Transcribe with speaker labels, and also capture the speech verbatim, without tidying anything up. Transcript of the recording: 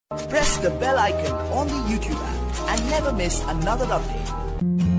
Speaker 1: Press the bell icon on the YouTube app and never miss another update.